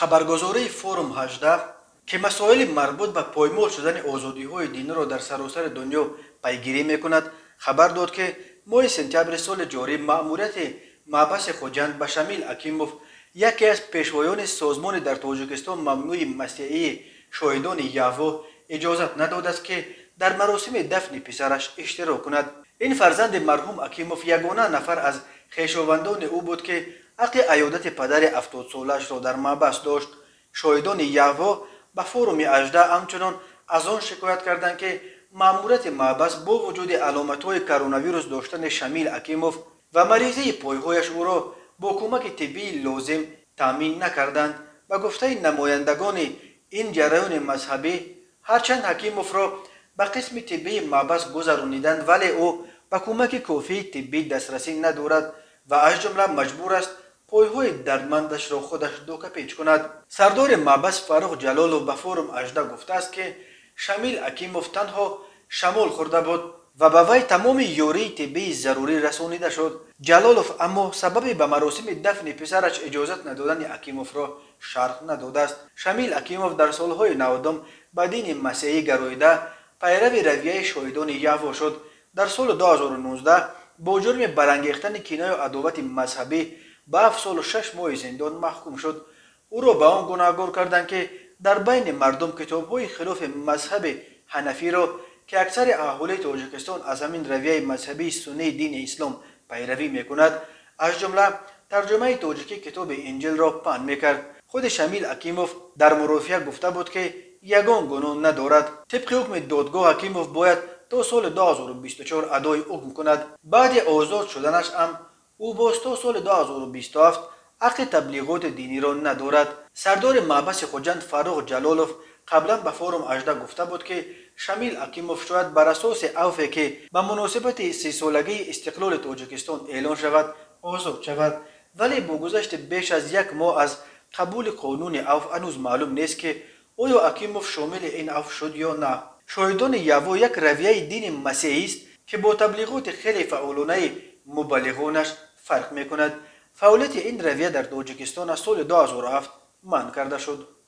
خبرگزاری فورум 18 که مسائل مربوط به پایمال شدن آزادی‌های دینی را در سراسر دنیا پیگیری می‌کند خبر داد که ماه سپتامبر سال جاری مأموریت محبس خوجند به شمیل اکیموف یکی از پیشوایان سازمان در تاجیکستان ممنوع مسیحی شاهدان یهوه اجازت نداده است که در مراسم دفن پسرش اشتراک کند. این فرزند مرحوم اکیموف یگانه نفر از خویشاوندان او بود که حق عیادت پدر 70 سالش را در محبس داشت. شاهدان یهوه به فورум 18 همچنان از آن شکایت کردند که مأموریت محبس با وجود علامت‌های کرونا ویروس داشتن شمیل اکیموف و مریضی پایهایش او را با کمک طبی لازم تامین نکردند. و گفته نمایندگان این جریان مذهبی هرچند حکیموف را به قسم طبی محبس گذرانیدند ولی او به کمک کافی طبی دسترسی ندارد و از جمله مجبور است پایهای دردمندش را خودش دوکپیچ کند. سردار محبس فاروق جلالوف به فورум 18 گفته است که شمیل اکیموف تنها شمال خورده بود و به وی تمام یاری طبی ضروری رسانیده شد. جلالوف اما سبب به مراسم دفن پسرش اجازت ندادن اکیموف را شرح نداده است. شمیل اکیموف در سالهای 90 به دین مسیحی گراییده پیرو رویه شاهدان یهوه شد. در سال 2019 با جرم برانگیختن کینه و عداوت مذهبی به 7 سال و 6 ماه زندان محکوم شد. او را به آن گناهکار کردند که در بین مردم کتاب‌های خلاف مذهب حنفی را که اکثر اهالی تاجیکستان از همین رویه مذهبی سنی دین اسلام پیروی میکند از جمله ترجمه تاجیکی کتاب انجیل را پهن میکرد. خود شمیل اکیموف در مرافعه گفته بود که یگان گناه ندارد. طبق حکم دادگاه اکیموف باید تا سال 2024 ادای حکم کند. بعد آزاد شدنش هم او باز تا سال 2027 حق تبلیغات دینی را ندارد. سردار محبس خوجند فاروق جلالوف قبلا به فورум 18 گفته بود که شمیل اکیموف شاید بر اساس عفوی که به مناسبت 30 سالگی استقلال تاجیکستان اعلان شود آزاد شود، ولی با گذشت بیش از 1 ماه از قبول قانون عفو هنوز معلوم نیست که آیا اکیموف شامل این عفو شد یا نه. شاهدان یهوه یک رویه دین مسیحی است که با تبلیغات خیلی فعالانه مبلغانش فرق میکند. فعالیت این رویه در تاجیکستان از سال 2007 منع کرده شد.